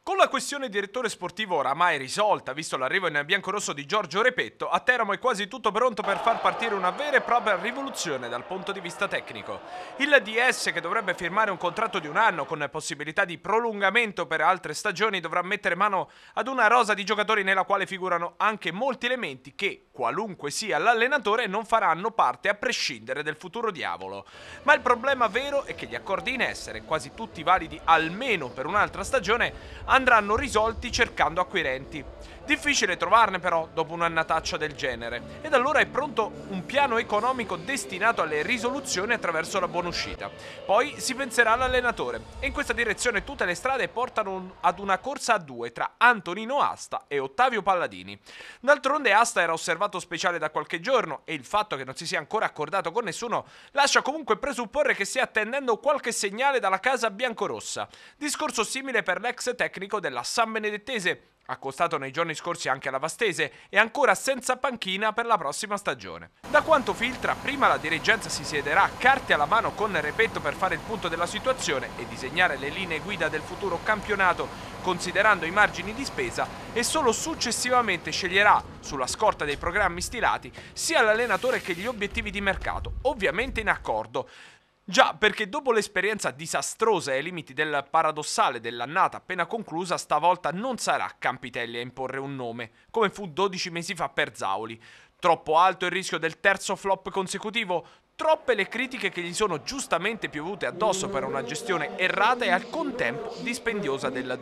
Con la questione direttore sportivo oramai risolta, visto l'arrivo in biancorosso di Giorgio Repetto, a Teramo è quasi tutto pronto per far partire una vera e propria rivoluzione dal punto di vista tecnico. Il DS, che dovrebbe firmare un contratto di un anno con possibilità di prolungamento per altre stagioni, dovrà mettere mano ad una rosa di giocatori nella quale figurano anche molti elementi che, qualunque sia l'allenatore, non faranno parte a prescindere del futuro diavolo. Ma il problema vero è che gli accordi in essere, quasi tutti validi almeno per un'altra stagione, andranno risolti cercando acquirenti. Difficile trovarne però dopo un'annataccia del genere, ed allora è pronto un piano economico destinato alle risoluzioni attraverso la buonuscita. Poi si penserà all'allenatore, e in questa direzione tutte le strade portano ad una corsa a due tra Antonino Asta e Ottavio Palladini. D'altronde Asta era osservato speciale da qualche giorno, e il fatto che non si sia ancora accordato con nessuno lascia comunque presupporre che stia attendendo qualche segnale dalla casa biancorossa. Discorso simile per l'ex tecnico della San Benedettese, accostato nei giorni scorsi anche alla Vastese e ancora senza panchina per la prossima stagione. Da quanto filtra, prima la dirigenza si siederà carte alla mano con Repetto per fare il punto della situazione e disegnare le linee guida del futuro campionato considerando i margini di spesa, e solo successivamente sceglierà, sulla scorta dei programmi stilati, sia l'allenatore che gli obiettivi di mercato, ovviamente in accordo. Già, perché dopo l'esperienza disastrosa ai limiti del paradossale dell'annata appena conclusa, stavolta non sarà Campitelli a imporre un nome, come fu 12 mesi fa per Zauli. Troppo alto il rischio del terzo flop consecutivo? Troppe le critiche che gli sono giustamente piovute addosso per una gestione errata e al contempo dispendiosa del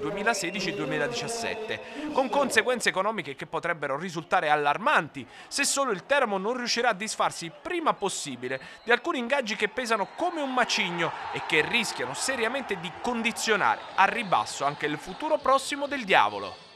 2016-2017, con conseguenze economiche che potrebbero risultare allarmanti se solo il Teramo non riuscirà a disfarsi prima possibile di alcuni ingaggi che pesano come un macigno e che rischiano seriamente di condizionare a ribasso anche il futuro prossimo del diavolo.